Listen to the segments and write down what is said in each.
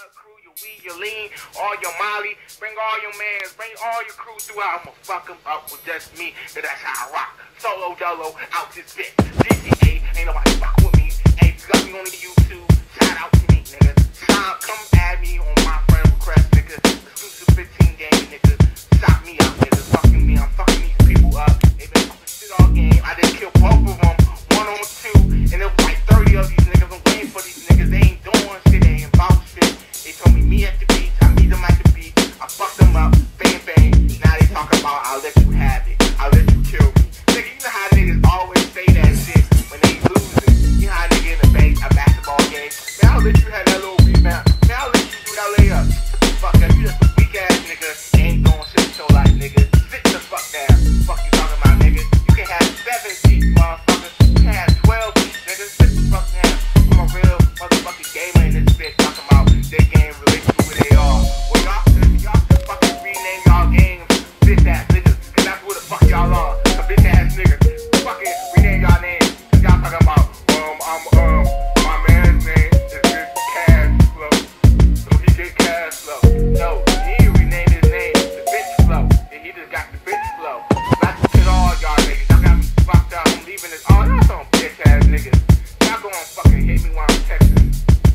Crew, your weed, your lean, all your molly, bring all your mans, bring all your crew throughout. I'ma fuck them up with just me, cause that's how I rock. Solo dolo out this bitch. GTA, ain't nobody fuck with me. Hey, you got me on the YouTube, shout out to me, nigga. Come add me on my friend request, nigga. Exclusive 15 game, nigga. Stop me out, nigga. Fucking me, I'm fucking these people up. They been fucking shit all game. I just killed both of them, 1 on 2, and it was like 30 of these niggas. I'm waiting for these niggas. They ain't doing shit, they ain't about shit. They told me at the beach, I meet them at the beach. I fucked them up, bang bang. Now they talking about I'll let you have it, I'll let you kill me. Nigga, you know how niggas always say that shit when they losing. You know how nigga in a basketball game. Man, I'll let you have that little rebound. Man, I'll let you do that layup. Fuck that, you just a weak ass nigga. Ain't doing shit so like nigga. Sit the fuck down. Fuck you talking about, nigga. You can have 7 seats, motherfucker. You can have 12 seats, nigga. Sit the fuck down. I'm a real motherfucking gamer in this bitch talking about they game related to who they are. Well, y'all should fucking rename y'all game bitch ass niggas. Cause that's what the fuck y'all are. Some bitch ass niggas. Fucking rename y'all names. Cause y'all talking about, my man's name is Bitch Cash Flow. So he get cash flow. No, he didn't rename his name to Bitch Flow. And he just got the bitch flow. Not to shit all y'all niggas. Y'all got me fucked up. I'm leaving this. Oh, y'all some bitch ass niggas. Y'all gonna fucking hit me while I'm texting.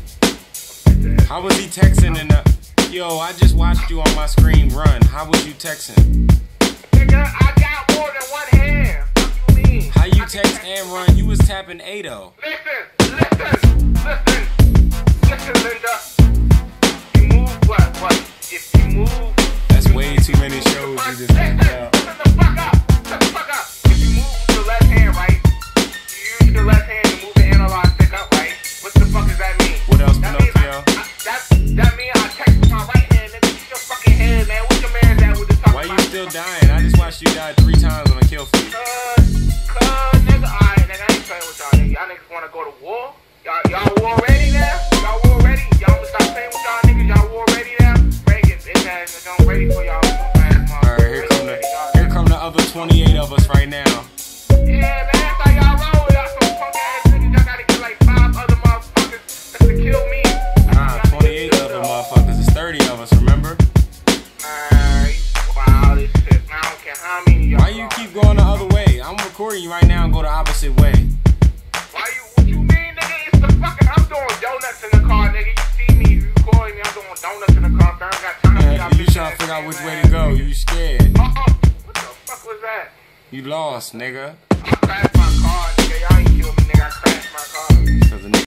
How was he texting in the... Yo, I just watched you on my screen run. How was you texting? Nigga, I got more than one hand. What you mean? How you text and run? You was tapping A though. Listen, Linda. You move what? If you move... That's way too many shows you just picked out. Shut the fuck up. If you move with your left hand, right? You use your left hand to move the analog stick up, right? What the fuck does that mean? What else, That means Pinocchio? that means I text with my right hand, nigga. Get your fucking head, man. What's your man at with this talking Why about? you still dying? I just watched you die 3 times on a kill feed. Cuz, nigga, alright, nigga, I ain't playing with y'all niggas. Y'all niggas wanna go to war? Y'all war ready now? Y'all war ready? Y'all wanna stop playing with y'all niggas? Y'all war ready now? Bring it, bitch ass nigga. I'm ready for y'all. Alright, here come the other 28 of us right now. Yeah, man, that's how y'all roll. Y'all some punk ass niggas. Y'all gotta get like 5 other motherfuckers just to kill me. 28 other motherfuckers. It's 30 of us, remember? Wow, this shit. I don't care how many y'all. Why you keep going the other way? I'm recording you right now and go the opposite way. What you mean, nigga? It's the fucking, I'm doing donuts in the car, nigga. You see me, you recording me, I'm doing donuts in the car. I ain't got time for You trying to figure out which way to go. You scared. What the fuck was that? You lost, nigga. I crashed my car, nigga. Y'all ain't killed me, nigga. I crashed my car. Cause the nigga